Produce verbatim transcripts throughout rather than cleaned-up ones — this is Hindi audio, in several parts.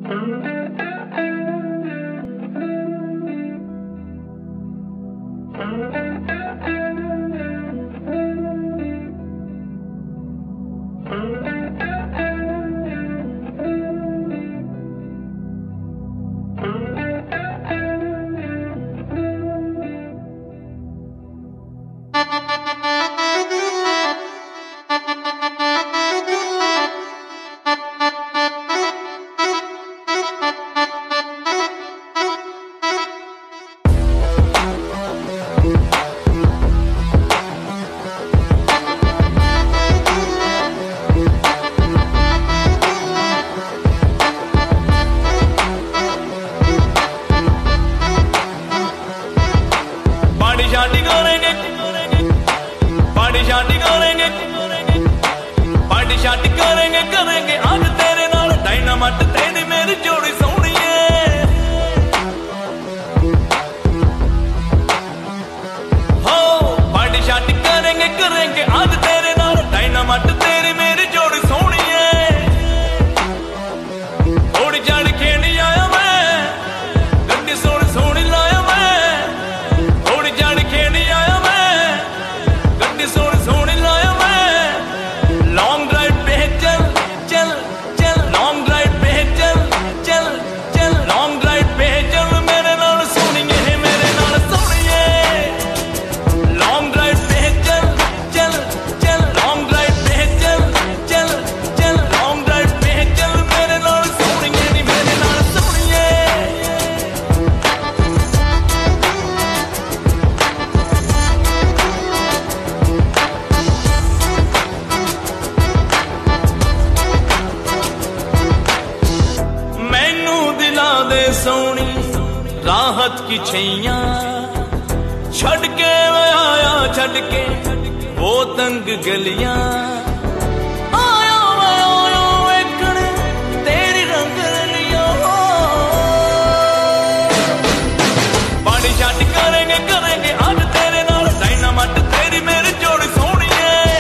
राहत की छैया छड़ के मैं आया छड़ के वो तंग गलियां आया मैं आया वेखण तेरी रंग लिया पानी छड़ करेंगे करेंगे आज तेरे नाल डायनामाइट तेरी मेरी जोड़ी सोनी है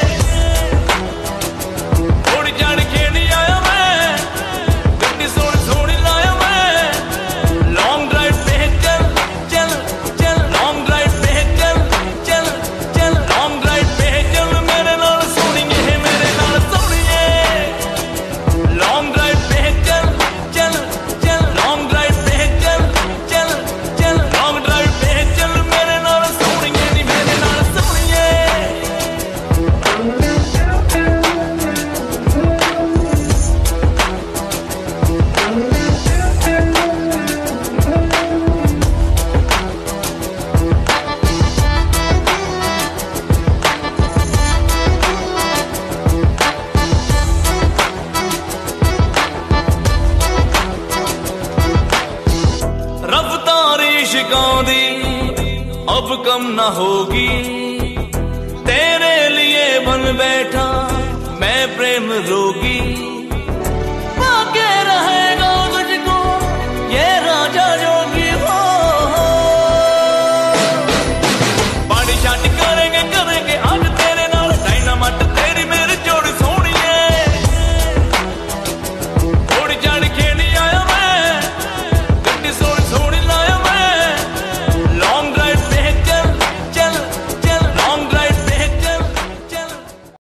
थोड़ी जान खेड़ी आया मैं गड्डी सोनी सोनी लाया मैं लॉन्ग ड्राइव पे चल चल चल लॉन्ग ड्राइव पे चल चल चल लॉन्ग ड्राइव पे चल मेरे नाल सोनी है मेरे नाल सोनी है लॉन्ग ड्राइव पे चल चल चल लॉन्ग ड्राइव पे चल चल चल लॉन्ग ड्राइव पे चल मेरे नाल सोनी है मेरे नाल सोनी है रफ्तारी इश्क़ों दी अब कम ना होगी तेरे लिए बन बैठा मैं प्रेम रोगी